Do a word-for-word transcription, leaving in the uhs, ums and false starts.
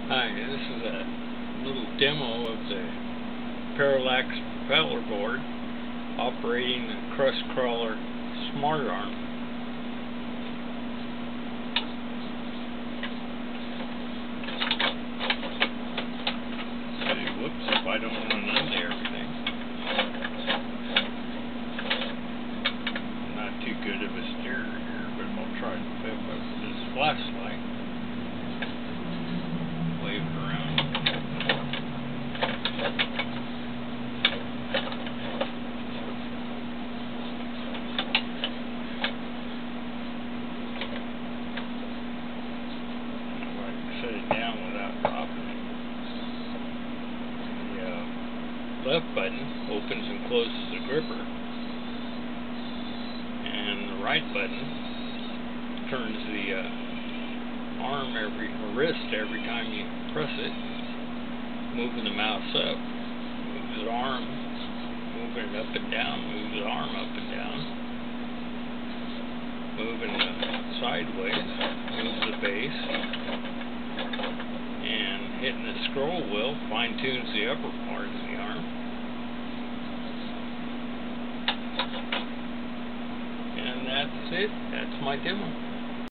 Hi, this is a little demo of the Parallax propeller board operating the crustcrawler smartarm. So, whoops, if I don't want to undo everything. I'm not too good of a steerer here, but I'll try to flip up this flashlight. Wave it around. If I can set it down without dropping it. The uh, left button opens and closes the gripper, and the right button turns the uh, arm every or wrist every time you press it, moving the mouse up, moves the arm, moving it up and down, moves the arm up and down, moving it sideways, moves the base, and hitting the scroll wheel fine tunes the upper part of the arm. And that's it. That's my demo.